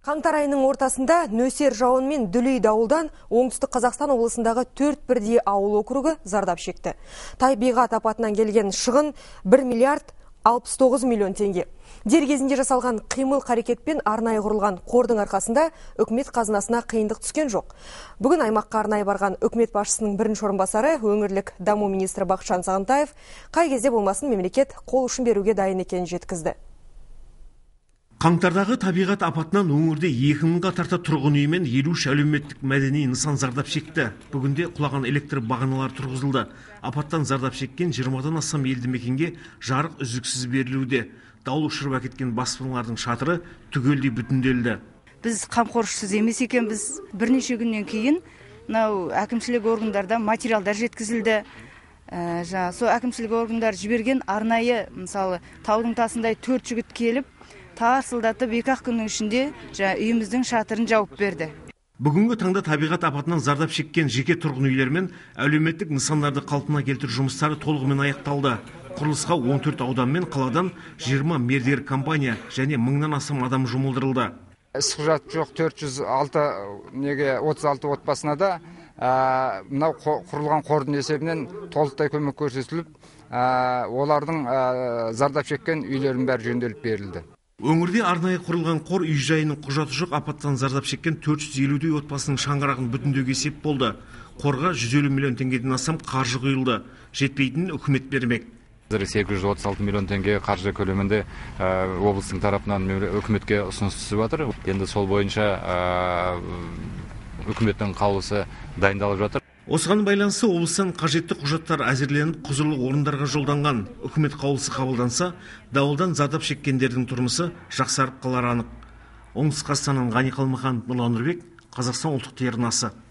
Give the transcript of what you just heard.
Қаңтар айының ортасында нөсер жауын мен дүлей дауылдан оңтүстік Қазақстан облысындағы 4 бірдей ауыл округі зардап шекті. Табиғат апатынан келген шығын 1 миллиард 69 миллион теңге. Дер кезінде жасалған қимыл қарекетпен арнайы құрылған қордың арқасында үкімет қазынасына қиындық түскен жоқ. Бүгін аймаққа арнайы барған үкімет басшысының бірінші орынбасары, өңірлік даму министрі Бақытжан Сағынтаев қай кезде болмасын мемлекет қол ұшын беруге дайын екенін жеткізді. Қаңтардағы табиғат апатынан өңірде 2000-ға тарта тұрғын үй мен 53 әлеуметтік мәдени нысан зардап шекті. Бүгінде құлаған электр бағаналары тұрғызылды. Апаттан зардап шеккен 20-дан астам елді мекенге жарық үздіксіз берілуде. Дауыл ұшырып әкеткен баспаналардың шатыры түгелдей бүтінделді. Біз қамқоршысыз емес екенбіз. Бірнеше күннен кейін әкімшілік органдарда материалдар жеткізілді. Сол әкімшілік органдар жіберген арнайы, мысалы, таудың тасындай 4 жігіт келіп, тарсылдатып 2-ақ күннің ішінде үйіміздің шатырын жауып берді. Бүгінгі таңда табиғат апатынан зардап шеккен жеке тұрғын үйлер мен әлеуметтік нысандарды қалпына келтіру жұмыстары толығымен аяқталды. Құрылысқа 14 аудан мен қаладан 20 мердігер компания және 1000-нан астам адам жұмылдырылды. Іс құжаты жоқ 36 отбасына да мынау құрылған қордың есебінен толықтай көмек көрсетіліп, олардың зардап шеккен үйлердің бәрі жөнделіп берілді. Өңірде арнайы құрылған қор үй-жайының құжаты жоқ апаттан зардап шеккен 450-дей отбасының шаңырағын бүтіндеуге сеп болды. Қорға 150 миллион теңгеден астам қаржы құйылды. Жетпейтінін үкімет бермек. 836 миллион теңге қаржы көлемінде облыстың тарапынан үкіметке ұсыныс түсіп жатыр. Енді сол бойынша үкіметтің қаулысы дайындалып жатыр. Осыған байланысты облыстан қажетті құжаттар әзірленіп, құзырлы орындарға жолданған. Үкімет қаулысы қабылданса, дауылдан зардап шеккендердің тұрмысы жақсарып қалары анық. Оңтүстік Қазақстаннан Ғани Қалмаханов, Нұрлан Нұрбек, Қазақстан ұлттық телеарнасы.